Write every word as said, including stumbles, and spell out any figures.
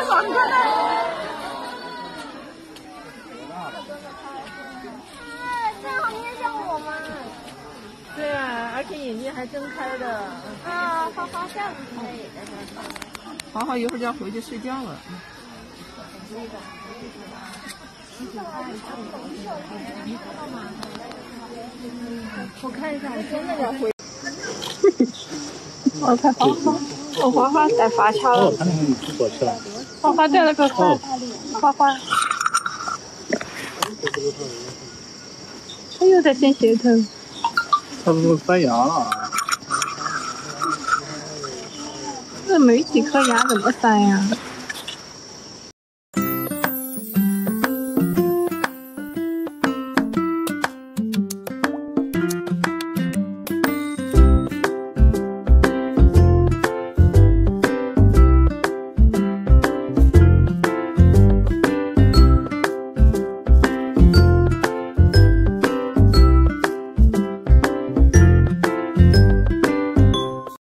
好爽快呢！ 这样好面向我吗？ 对啊，而且眼睛还睁开的。 啊，花花这样子可以的。 华华一会儿就要回去睡觉了。我看一下，我现在要回。我看花花，我花花带发卡了。花花带了个花，花花。他又在掀鞋头。 他是不是塞牙了？ 这没几颗牙怎么塞呀？